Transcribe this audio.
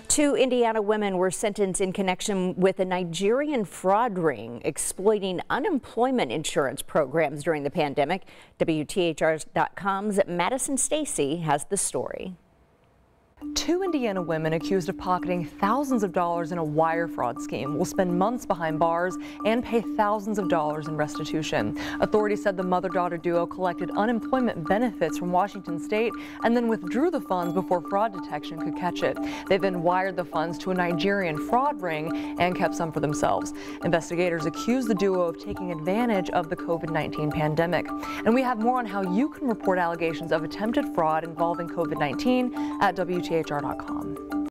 Two Indiana women were sentenced in connection with a Nigerian fraud ring exploiting unemployment insurance programs during the pandemic. WTHR.com's Madison Stacy has the story. Two Indiana women accused of pocketing thousands of dollars in a wire fraud scheme will spend months behind bars and pay thousands of dollars in restitution. Authorities said the mother-daughter duo collected unemployment benefits from Washington State and then withdrew the funds before fraud detection could catch it. They then wired the funds to a Nigerian fraud ring and kept some for themselves. Investigators accuse the duo of taking advantage of the COVID-19 pandemic. And we have more on how you can report allegations of attempted fraud involving COVID-19 at WTHR.com.